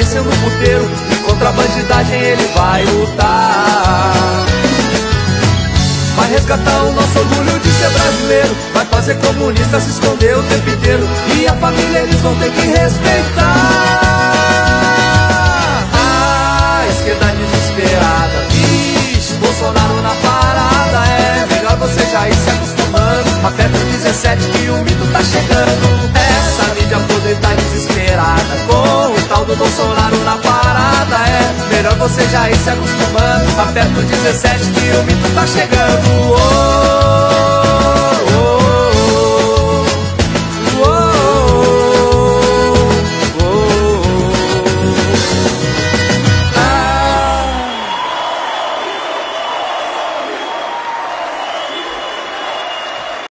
parecendo um puteiro, e contra a bandidagem ele vai lutar. Vai resgatar o nosso orgulho de ser brasileiro, vai fazer comunista se esconder o tempo inteiro, e a família eles vão ter que respeitar. A esquerda desesperada, vixe, Bolsonaro na parada. É melhor você já ir se acostumando, aperta o 17 que o mito tá chegando. Essa mídia poder tá desesperada com o tal do Bolsonaro na parada. É melhor você já ir se acostumando, aperta o 17 que o mito tá chegando.